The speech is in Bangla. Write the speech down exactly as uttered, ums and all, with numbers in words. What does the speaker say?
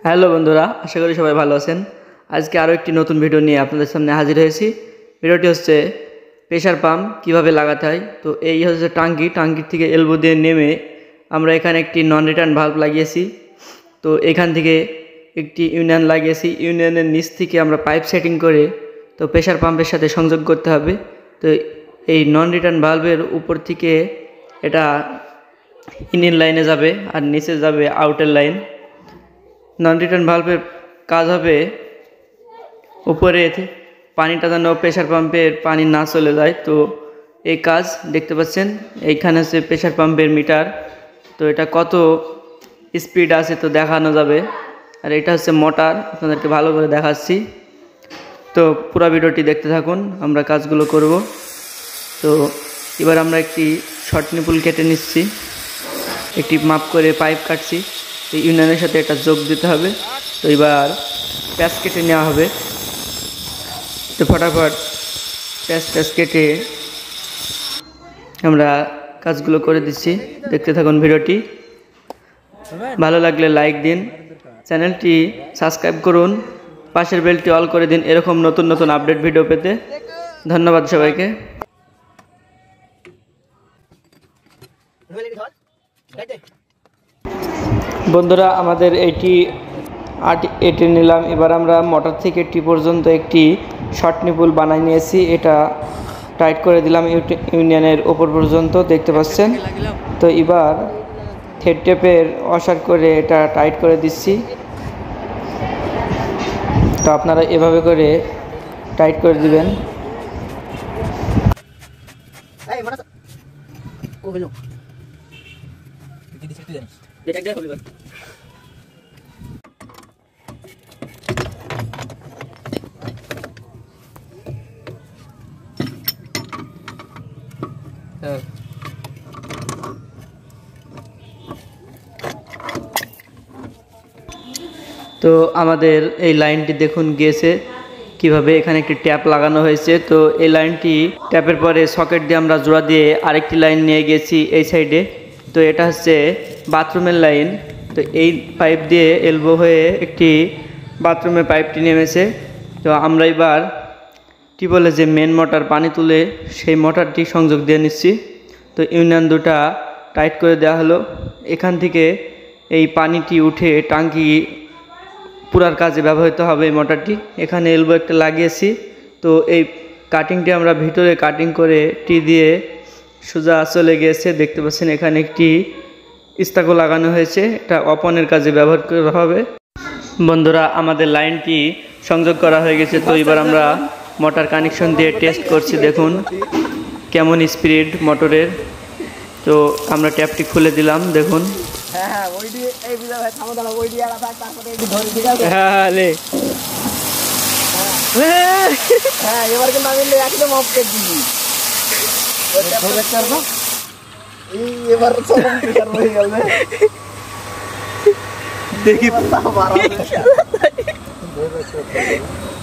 হ্যালো বন্ধুরা, আশা করি সবাই ভালো আছেন। আজকে আরও একটি নতুন ভিডিও নিয়ে আপনাদের সামনে হাজির হয়েছি। ভিডিওটি হচ্ছে প্রেসার পাম্প কিভাবে লাগাতে হয়। তো এই হচ্ছে টাঙ্কি, টাঙ্কির থেকে এলবো দিয়ে নেমে আমরা এখানে একটি নন রিটার্ন ভাল্ব লাগিয়েছি। তো এখান থেকে একটি ইউনিয়ন লাগিয়েছি, ইউনিয়নের নিচ থেকে আমরা পাইপ সেটিং করে তো প্রেসার পাম্পের সাথে সংযোগ করতে হবে। তো এই নন রিটার্ন ভাল্বের উপর থেকে এটা ইনের লাইনে যাবে আর নিচে যাবে আউটের লাইন। নন রিটার্ন ভাল্বের কাজ হবে উপরে পানিটা যেন প্রেসার পাম্পের পানি না চলে যায়। তো এই কাজ দেখতে পাচ্ছেন, এইখানে হচ্ছে প্রেসার পাম্পের মিটার। তো এটা কত স্পিড আছে তো দেখানো যাবে। আর এটা হচ্ছে মোটর, আপনাদেরকে ভালো করে দেখাচ্ছি। তো পুরো ভিডিওটি দেখতে থাকুন, আমরা কাজগুলো করব। তো এবার আমরা একটি শর্ট নিপুল কেটে নিচ্ছি, একটি মাপ করে পাইপ কাটছি। এই ইউনিয়নের সাথে এটা যোগ দিতে হবে। তো এবার প্যাচ কেটে নেওয়া হবে। তো ফটাফট প্যাচ ট্যাচ কেটে আমরা কাজগুলো করে দিচ্ছি, দেখতে থাকুন ভিডিওটি। ভালো লাগলে লাইক দিন, চ্যানেলটি সাবস্ক্রাইব করুন, পাশের বেলটি অল করে দিন এরকম নতুন নতুন আপডেট ভিডিও পেতে। ধন্যবাদ সবাইকে। বন্ধুরা, আমাদের এইটি আট এটে নিলাম। এবার আমরা মোটর থেকে টি পর্যন্ত একটি শর্ট নিপুল বানাই নিয়েছি। এটা টাইট করে দিলাম ইউনিয়নের ওপর পর্যন্ত, দেখতে পাচ্ছেন। তো এবার থ্রেড টেপের অসার করে এটা টাইট করে দিচ্ছি। তো আপনারা এভাবে করে টাইট করে দিবেন। তো আমাদের এই লাইনটি দেখুন গিয়েছে কিভাবে, এখানে একটি ট্যাপ লাগানো হয়েছে। তো এই লাইনটি ট্যাপের পরে সকেট দিয়ে আমরা জোড়া দিয়ে আরেকটি লাইন নিয়ে গেছি এই সাইডে। তো এটা হচ্ছে বাথরুমের লাইন। তো এই পাইপ দিয়ে এলবো হয়ে একটি বাথরুমের পাইপটি নেমেছে। তো আমরা এবার টিউবওয়েলে যে মেন মোটর পানি তুলে সেই মোটরটি সংযোগ দিয়ে নিচ্ছি। তো ইউনিয়ন দুটা টাইট করে দেওয়া হলো। এখান থেকে এই পানিটি উঠে টাঙ্কি পুরার কাজে ব্যবহৃত হবে এই মোটরটি। এখানে এলবো একটা লাগিয়েছি। তো এই কাটিংটি আমরা ভিতরে কাটিং করে টি দিয়ে সোজা চলে গিয়েছে, দেখতে পাচ্ছেন। এখানে একটি স্টাকো লাগানো হয়েছে, এটা ওপেনের কাজে ব্যবহার করা হবে। বন্ধুরা, আমাদের লাইনটি সংযোগ করা হয়ে গেছে। তো এবার আমরা মোটর কানেকশন দিয়ে টেস্ট করছি, দেখুন কেমন স্পিড মোটরের। তো আমরা ট্যাপটি খুলে দিলাম, দেখুন। হ্যাঁ এবার কিন্তু আমি একদম অফ করে দিই। এবার দেখি